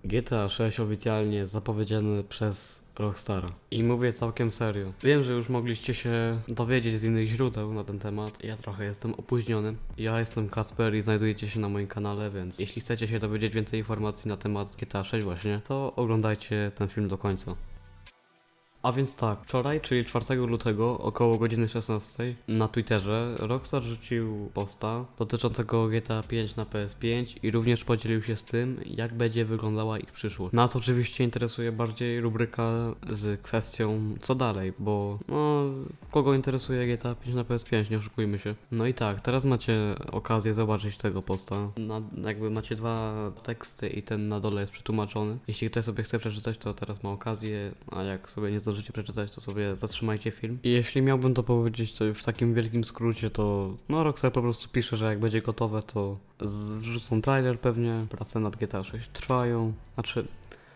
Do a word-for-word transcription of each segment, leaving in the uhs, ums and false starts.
G T A sześć oficjalnie zapowiedziane przez Rockstara. I mówię całkiem serio. Wiem, że już mogliście się dowiedzieć z innych źródeł na ten temat. Ja trochę jestem opóźniony. Ja jestem Kasper i znajdujecie się na moim kanale, więc jeśli chcecie się dowiedzieć więcej informacji na temat G T A sześć właśnie, to oglądajcie ten film do końca. A więc tak, wczoraj, czyli czwartego lutego, około godziny szesnastej, na Twitterze Rockstar rzucił posta dotyczącego G T A pięć na P S pięć i również podzielił się z tym, jak będzie wyglądała ich przyszłość. Nas oczywiście interesuje bardziej rubryka z kwestią co dalej, bo no, kogo interesuje G T A pięć na P S pięć, nie oszukujmy się. No i tak, teraz macie okazję zobaczyć tego posta. Na, jakby macie dwa teksty i ten na dole jest przetłumaczony. Jeśli ktoś sobie chce przeczytać, to teraz ma okazję, a jak sobie nie zdążycie przeczytać, to sobie zatrzymajcie film. I jeśli miałbym to powiedzieć to w takim wielkim skrócie, to no Rockstar po prostu pisze, że jak będzie gotowe, to wrzucą trailer pewnie, prace nad G T A sześć trwają, znaczy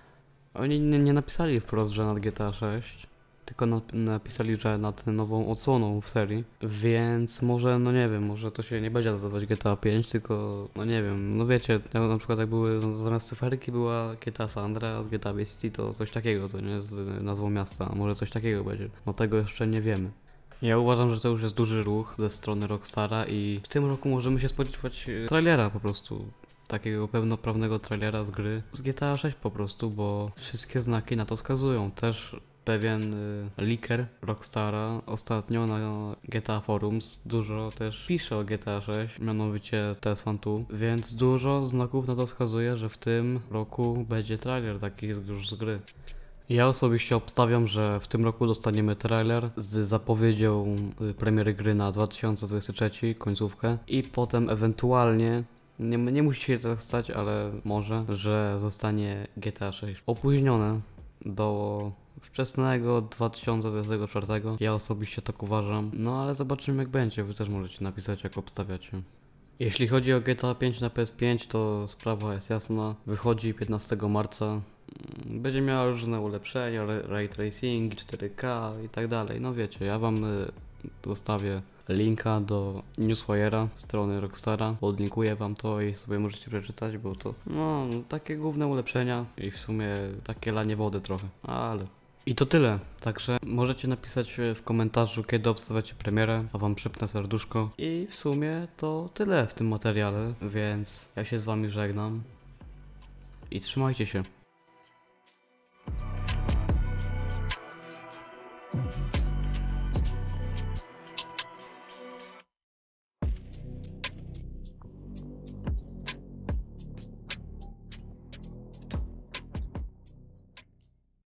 oni nie, nie napisali wprost, że nad G T A sześć, tylko nap napisali, że nad nową odsłoną w serii, więc może, no nie wiem, może to się nie będzie nazywać G T A pięć, tylko, no nie wiem, no wiecie, na przykład jak były, zamiast cyferki była G T A San Andreas, G T A Vice City, to coś takiego, co nie, z nazwą miasta, może coś takiego będzie, no tego jeszcze nie wiemy. Ja uważam, że to już jest duży ruch ze strony Rockstara i w tym roku możemy się spodziewać trailera po prostu. Takiego pełnoprawnego trailera z gry z G T A sześć po prostu, bo wszystkie znaki na to wskazują. Też pewien y, leaker Rockstara ostatnio na G T A Forums dużo też pisze o G T A sześć, mianowicie T S Fan dwa, więc dużo znaków na to wskazuje, że w tym roku będzie trailer taki już z gry. Ja osobiście obstawiam, że w tym roku dostaniemy trailer z zapowiedzią y, premiery gry na dwa tysiące dwudziesty trzeci, końcówkę, i potem ewentualnie, nie, nie musi się tak stać, ale może, że zostanie G T A sześć opóźnione do wczesnego dwa tysiące dwudziestego czwartego. Ja osobiście tak uważam, no ale zobaczymy jak będzie, wy też możecie napisać jak obstawiacie. Jeśli chodzi o G T A pięć na P S pięć, to sprawa jest jasna, wychodzi piętnastego marca. Będzie miała różne ulepszenia, ray tracing, cztery K i tak dalej, no wiecie, ja wam y, zostawię linka do Newswire'a, strony Rockstara, odlinkuję wam to i sobie możecie przeczytać, bo to no takie główne ulepszenia i w sumie takie lanie wody trochę, ale... I to tyle, także możecie napisać w komentarzu, kiedy obstawiacie premierę, a wam przypnę serduszko. I w sumie to tyle w tym materiale, więc ja się z wami żegnam i trzymajcie się.